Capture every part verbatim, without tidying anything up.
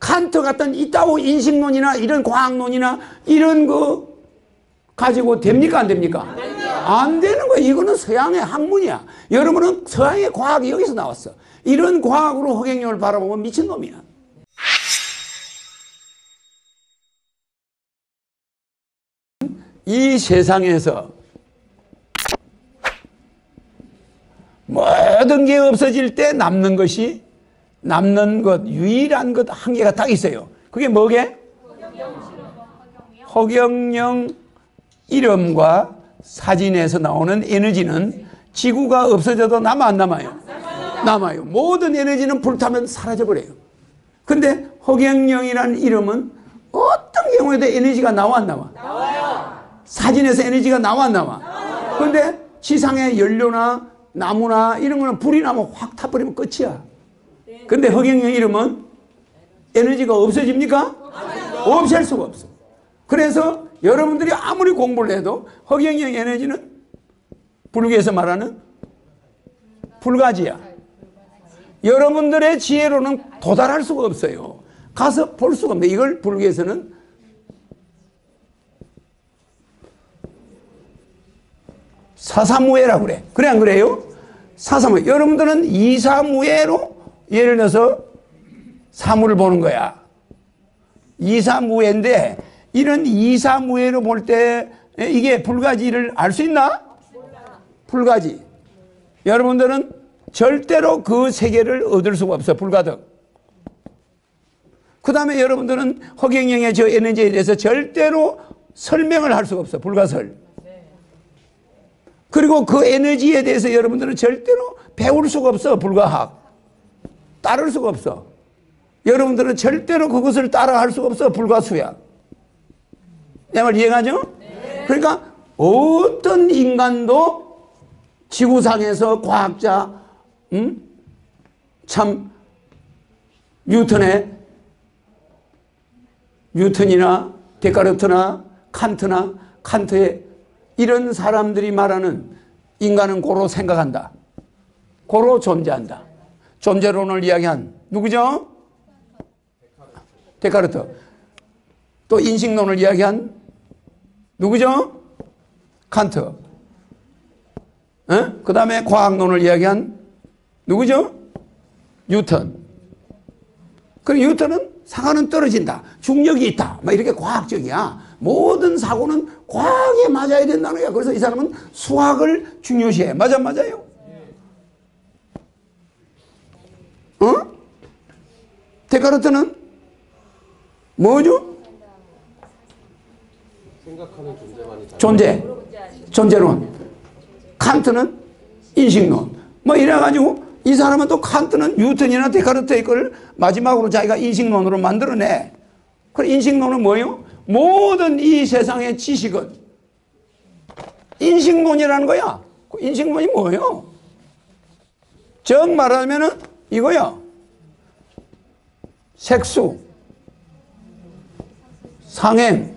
칸트 같은 이따오 인식론이나 이런 과학론이나 이런 거 가지고 됩니까? 안 됩니까? 안 되는 거야. 이거는 서양의 학문이야. 여러분은 서양의 과학이 여기서 나왔어. 이런 과학으로 허경영을 바라보면 미친놈이야. 이 세상에서 모든 게 없어질 때 남는 것이, 남는 것, 유일한 것 한 개가 딱 있어요. 그게 뭐게? 허경영 이름과 사진에서 나오는 에너지는 지구가 없어져도 남아 안 남아요? 남아요. 모든 에너지는 불타면 사라져버려요. 근데 허경영이라는 이름은 어떤 경우에도 에너지가 나와 안 나와? 나와요. 사진에서 에너지가 나와 안 나와? 나와요. 근데 지상의 연료나 나무나 이런 거는 불이 나면 확 타버리면 끝이야. 근데 허경영 이름은 에너지가 없어집니까? 없앨 수가 없어. 그래서 여러분들이 아무리 공부를 해도 허경영 에너지는 불교에서 말하는 불가지야. 여러분들의 지혜로는 도달할 수가 없어요. 가서 볼 수가 없네. 이걸 불교에서는 사사무예라고 그래. 그래 안 그래요? 사사무예. 여러분들은 이사무예로 예를 들어서 사물을 보는 거야. 이사무예인데 이런 이사무예로 볼 때 이게 불가지를 알 수 있나? 불가지. 여러분들은 절대로 그 세계를 얻을 수가 없어. 불가득. 그 다음에 여러분들은 허경영의 저 에너지에 대해서 절대로 설명을 할 수가 없어. 불가설. 그리고 그 에너지에 대해서 여러분들은 절대로 배울 수가 없어. 불가학. 따를 수가 없어. 여러분들은 절대로 그것을 따라할 수가 없어. 불가수야. 내 말 이해가죠? 네. 그러니까 어떤 인간도 지구상에서 과학자, 음? 참 뉴턴의 뉴턴이나 데카르트나 칸트나 칸트의 이런 사람들이 말하는 인간은 고로 생각한다. 고로 존재한다. 존재론을 이야기한 누구죠? 데카르트. 또 인식론을 이야기한 누구죠? 칸트. 어? 그 다음에 과학론을 이야기한 누구죠? 뉴턴. 그리고 뉴턴은 사과는 떨어진다. 중력이 있다. 막 이렇게 과학적이야. 모든 사고는 과학에 맞아야 된다는 거야. 그래서 이 사람은 수학을 중요시해. 맞아, 맞아요? 어? 데카르트는 뭐죠? 생각하는 존재만이 존재. 존재론. 칸트는 인식론. 뭐 이래가지고 이 사람은 또 칸트는 뉴턴이나 데카르트의 걸 마지막으로 자기가 인식론으로 만들어내. 그 인식론은 뭐예요? 모든 이 세상의 지식은 인식론이라는 거야. 그 인식론이 뭐예요? 정 말하면은 이거야. 색수, 상행,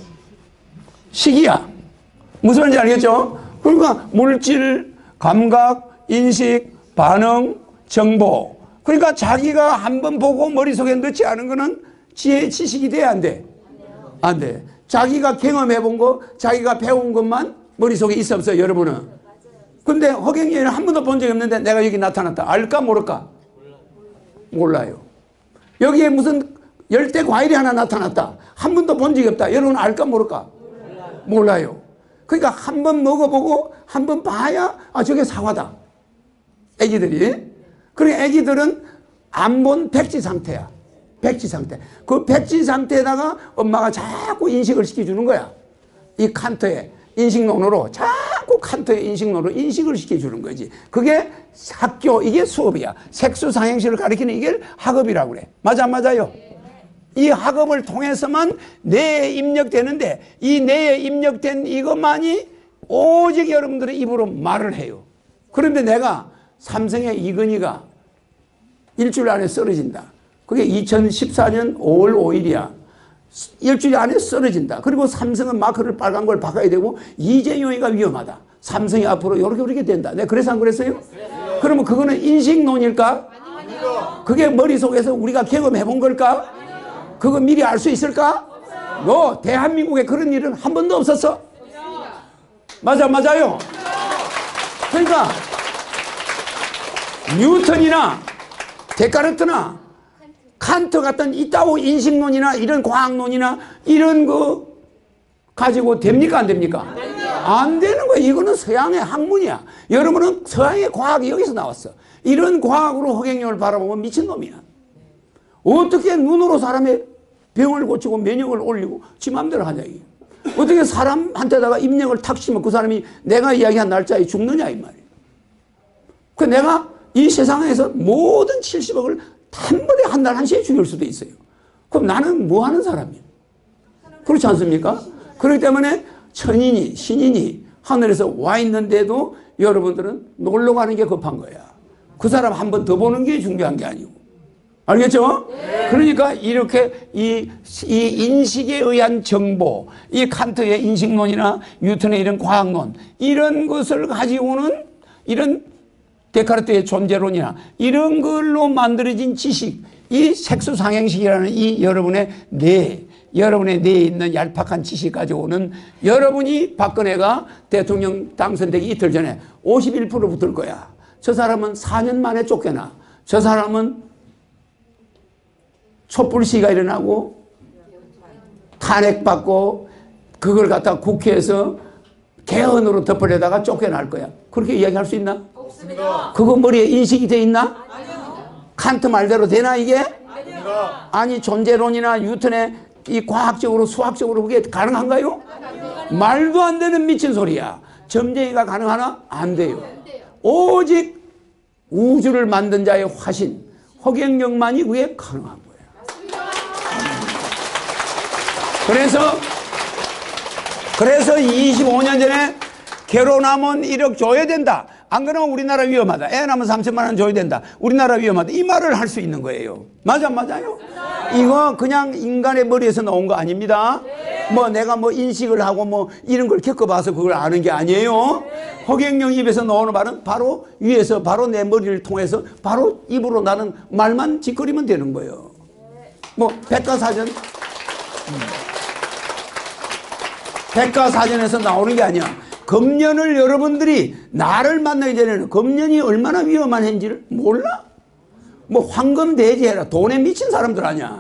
식이야. 무슨 말인지 알겠죠? 그러니까 물질, 감각, 인식, 반응, 정보. 그러니까 자기가 한번 보고 머릿속에 넣지 않은 거는 지혜, 지식이 돼야 안 돼? 안 돼. 자기가 경험해 본 거, 자기가 배운 것만 머릿속에 있어 없어요, 여러분은? 근데 허경영이는 한 번도 본 적이 없는데 내가 여기 나타났다. 알까 모를까? 몰라요. 여기에 무슨 열대 과일이 하나 나타났다. 한 번도 본 적이 없다. 여러분 알까 모를까? 몰라요. 그러니까 한 번 먹어보고 한 번 봐야 아 저게 사과다. 애기들이. 그러니까 애기들은 안 본 백지 상태야. 백지 상태. 그 백지 상태에다가 엄마가 자꾸 인식을 시켜주는 거야. 이 칸트의 인식론으로 자꾸 칸트의 인식론으로 인식을 시켜주는 거지. 그게 학교, 이게 수업이야. 색수상행식을 가리키는 이게 학업이라고 그래. 맞아 안 맞아요? 이 학업을 통해서만 뇌에 입력되는데 이 뇌에 입력된 이것만이 오직 여러분들의 입으로 말을 해요. 그런데 내가 삼성의 이건희가 일주일 안에 쓰러진다. 그게 이천십사 년 오월 오일이야. 일주일 안에 쓰러진다. 그리고 삼성은 마크를 빨간 걸 바꿔야 되고 이재용이가 위험하다. 삼성이 앞으로 이렇게 이렇게 된다. 내가 그래서 안 그랬어요? 네. 그러면 그거는 인식론일까? 아니요. 그게 머릿속에서 우리가 경험해 본 걸까? 아니요. 그거 미리 알 수 있을까? 너 대한민국에 그런 일은 한 번도 없었어. 맞아, 맞아요. 그러니까 뉴턴이나 데카르트나 칸트 같은 이따오 인식론이나 이런 과학론이나 이런 거 가지고 됩니까, 안 됩니까? 안 되는 거야. 이거는 서양의 학문이야. 여러분은 서양의 과학이 여기서 나왔어. 이런 과학으로 허경영을 바라보면 미친놈이야. 어떻게 눈으로 사람의 병을 고치고 면역을 올리고 지 맘대로 하냐 이게. 어떻게 사람한테다가 입력을 탁 치면 그 사람이 내가 이야기한 날짜에 죽느냐 이 말이야. 그 내가 이 세상에서 모든 칠십억을 한 번에 한 날 한시에 죽일 수도 있어요. 그럼 나는 뭐 하는 사람이야? 그렇지 않습니까? 그렇기 때문에 천인이 신인이 하늘에서 와 있는데도 여러분들은 놀러 가는 게 급한 거야. 그 사람 한 번 더 보는 게 중요한 게 아니고. 알겠죠? 네. 그러니까 이렇게 이, 이 인식에 의한 정보, 이 칸트의 인식론이나 뉴턴의 이런 과학론, 이런 것을 가지고는 이런 데카르트의 존재론이나 이런 걸로 만들어진 지식, 이 색수상행식이라는 이 여러분의 뇌, 여러분의 뇌에 있는 얄팍한 지식 가지고는 여러분이 박근혜가 대통령 당선되기 이틀 전에 오십일 퍼센트 붙을 거야. 저 사람은 사 년 만에 쫓겨나. 저 사람은 촛불 시위가 일어나고 탄핵받고 그걸 갖다가 국회에서 개헌으로 덮으려다가 쫓겨날 거야. 그렇게 이야기할 수 있나? 없습니다. 그거 머리에 인식이 돼 있나? 아니요. 칸트 말대로 되나 이게? 아니요. 아니 존재론이나 뉴턴의 이 과학적으로 수학적으로 그게 가능한가요? 아니요. 말도 안 되는 미친 소리야. 점쟁이가 가능하나? 안 돼요. 오직 우주를 만든 자의 화신 허경영만이 그게 가능한 거예요. 그래서 그래서 이십오 년 전에 결혼하면 일억 줘야 된다. 안 그러면 우리나라 위험하다. 애 낳으면 삼천만 원 줘야 된다. 우리나라 위험하다. 이 말을 할 수 있는 거예요. 맞아, 맞아요? 이거 그냥 인간의 머리에서 나온 거 아닙니다. 뭐 내가 뭐 인식을 하고 뭐 이런 걸 겪어봐서 그걸 아는 게 아니에요. 허경영 입에서 나오는 말은 바로 위에서 바로 내 머리를 통해서 바로 입으로 나는 말만 짓거리면 되는 거예요. 뭐 백과사전 음. 백과사전에서 나오는 게 아니야. 금년을 여러분들이 나를 만나기 전에는 금년이 얼마나 위험한 해인지를 몰라? 뭐 황금돼지 해라. 돈에 미친 사람들 아니야.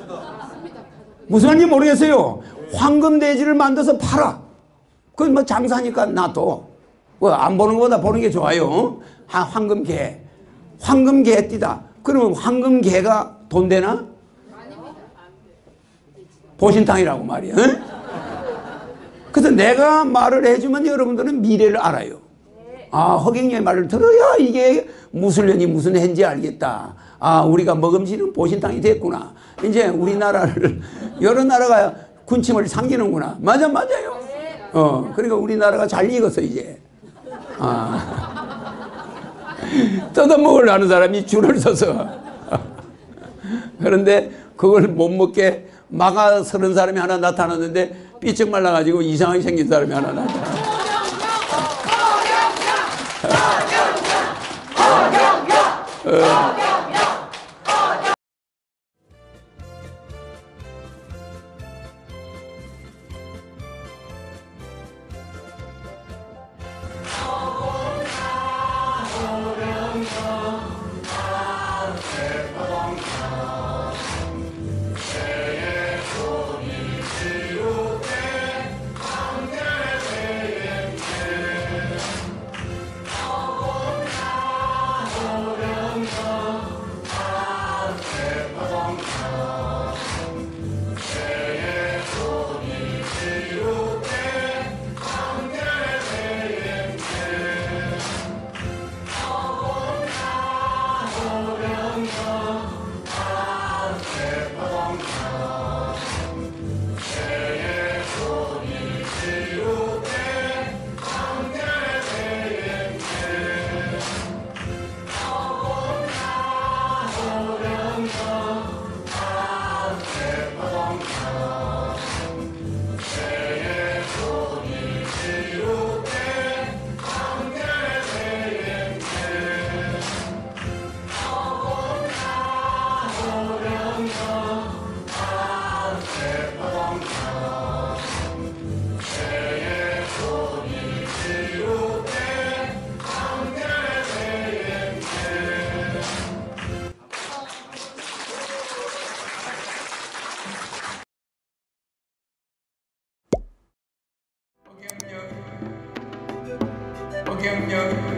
무슨 말인지 모르겠어요. 황금돼지를 만들어서 팔아. 그건 뭐 장사니까 놔둬. 뭐 안 보는 것보다 보는 게 좋아요. 아, 황금개. 황금개띠다. 그러면 황금개가 돈 되나? 보신탕이라고 말이야. 응? 그래서 내가 말을 해주면 여러분들은 미래를 알아요. 아, 허경영의 말을 들어야 이게 무슨 년이 무슨 해인지 알겠다. 아, 우리가 먹음직은 보신탕이 됐구나. 이제 우리나라를 여러 나라가 군침을 삼기는구나. 맞아, 맞아요. 어, 그러니까 우리나라가 잘 익었어 이제. 아. 뜯어먹으려는 사람이 줄을 서서. 그런데 그걸 못 먹게 막아서는 사람이 하나 나타났는데 삐쩍 말라가지고 이상하게 생긴 사람이 하나 나타났어. 어. 경영